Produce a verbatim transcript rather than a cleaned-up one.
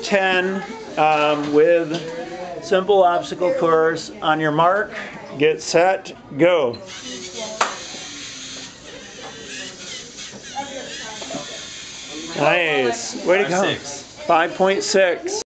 ten um, with simple obstacle course. On your mark, get set, go. Nice. Way to go. five point six.